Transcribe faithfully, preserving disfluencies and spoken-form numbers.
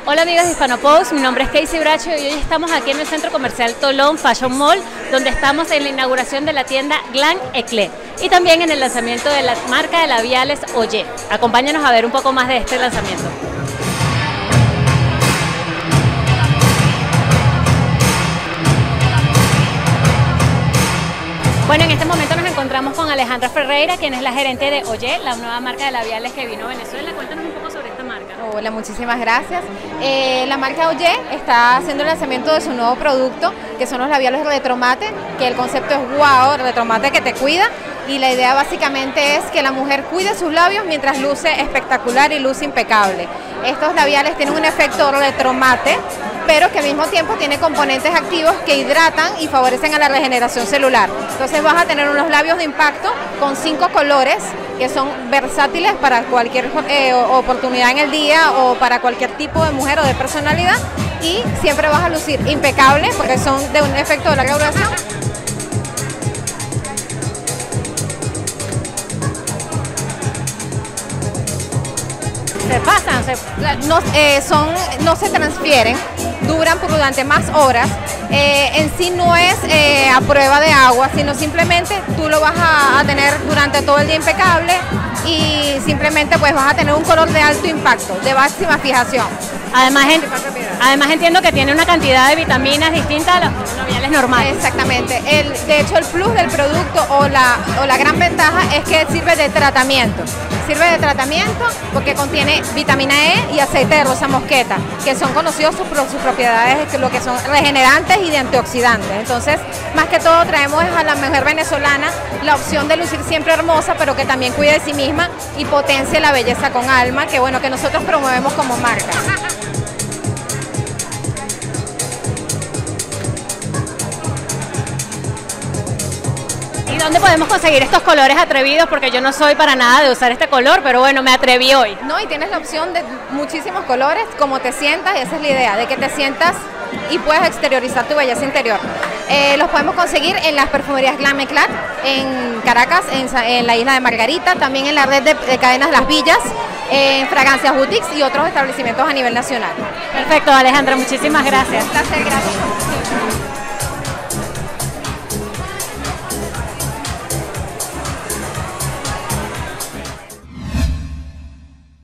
Hola amigos de Hispanopost, mi nombre es Casey Bracho y hoy estamos aquí en el Centro Comercial Tolón Fashion Mall, donde estamos en la inauguración de la tienda Glam Eclat y también en el lanzamiento de la marca de labiales Ollé. Acompáñanos a ver un poco más de este lanzamiento. Bueno, en este momento nos encontramos con Alejandra Ferreira, quien es la gerente de Ollé, la nueva marca de labiales que vino a Venezuela. Cuéntanos un poco sobre esta marca. Hola, muchísimas gracias. Eh, la marca Ollé está haciendo el lanzamiento de su nuevo producto, que son los labiales Retromate, que el concepto es wow, Retromate que te cuida, y la idea básicamente es que la mujer cuide sus labios mientras luce espectacular y luce impecable. Estos labiales tienen un efecto retromate, pero que al mismo tiempo tiene componentes activos que hidratan y favorecen a la regeneración celular. Entonces vas a tener unos labios de impacto con cinco colores que son versátiles para cualquier eh, oportunidad en el día o para cualquier tipo de mujer o de personalidad, y siempre vas a lucir impecable porque son de un efecto de larga duración. ¿Se pasan? Se... No, eh, son, no se transfieren, duran por durante más horas. Eh, en sí no es eh, a prueba de agua, sino simplemente tú lo vas a, a tener durante todo el día impecable y simplemente pues vas a tener un color de alto impacto, de máxima fijación. Además, en, además entiendo que tiene una cantidad de vitaminas distintas a los labiales normales. Exactamente. El, de hecho, el plus del producto o la, o la gran ventaja es que sirve de tratamiento. Sirve de tratamiento porque contiene vitamina E y aceite de rosa mosqueta, que son conocidos por sus propiedades, lo que son regenerantes y de antioxidantes. Entonces, más que todo traemos a la mujer venezolana la opción de lucir siempre hermosa, pero que también cuide de sí misma y potencie la belleza con alma, que bueno, que nosotros promovemos como marca. ¿Y dónde podemos conseguir estos colores atrevidos? Porque yo no soy para nada de usar este color, pero bueno, me atreví hoy. No, y tienes la opción de muchísimos colores, como te sientas, y esa es la idea, de que te sientas y puedas exteriorizar tu belleza interior. Eh, los podemos conseguir en las perfumerías Glam Eclat, en Caracas, en, en la isla de Margarita, también en la red de, de cadenas Las Villas, en Fragancias Boutiques y otros establecimientos a nivel nacional. Perfecto, Alejandra, muchísimas gracias. Un placer, gracias.